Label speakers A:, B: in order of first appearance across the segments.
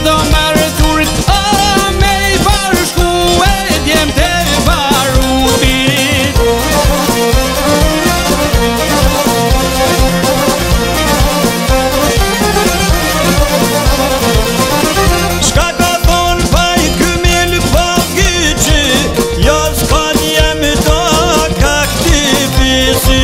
A: do mërturit me I bashku e djem të barutit.
B: Shka ka thon pajt këmil pa gyqi, jo s'kan jem do ka këti pisi.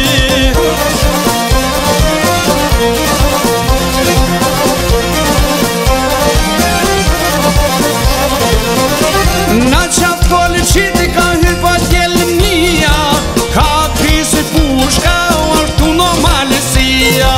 A: Na qatë poliqit ka hypa t'jelënia, ka krisi pushka është normalësia.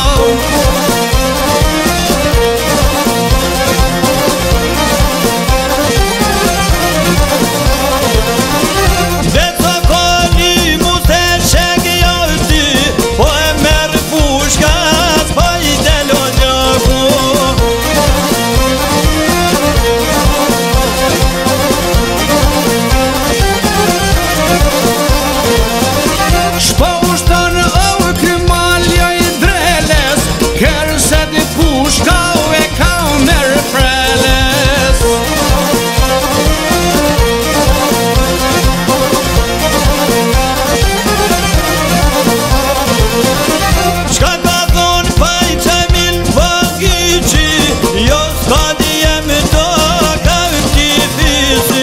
B: Dhe të koni mu të qek jashti, po e merë pushka s'pa I delo gjaku.
A: Shpo ushtën o krymalja I dreles, kërse di pushka e ka merë preles.
B: Shka ka thon pajt Emil pa gyqi, jo s'kan jem do ka këti pisi.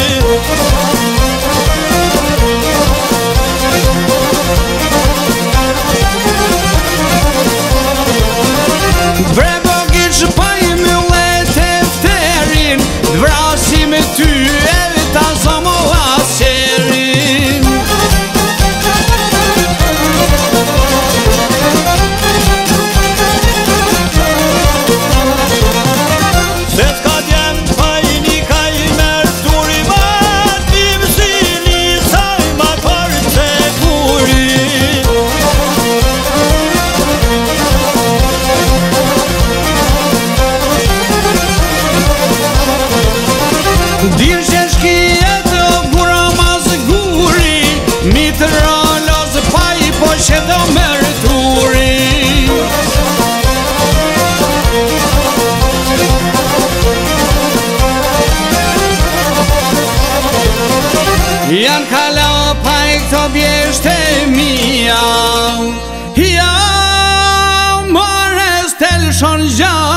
A: Brebo gjë pa I myllet e fterin, dvrasi me ty e ta zomo aserin.
B: Se s'ka djem pa I një ka I merë turi, ma t'im si lisaj ma parë se kuri.
A: Dirë që shkijet o gura mazë guri, mi të rallaz pa I po që do mërturi. Janë kala pa I këto bjeshte mija, ja mores tel shon gja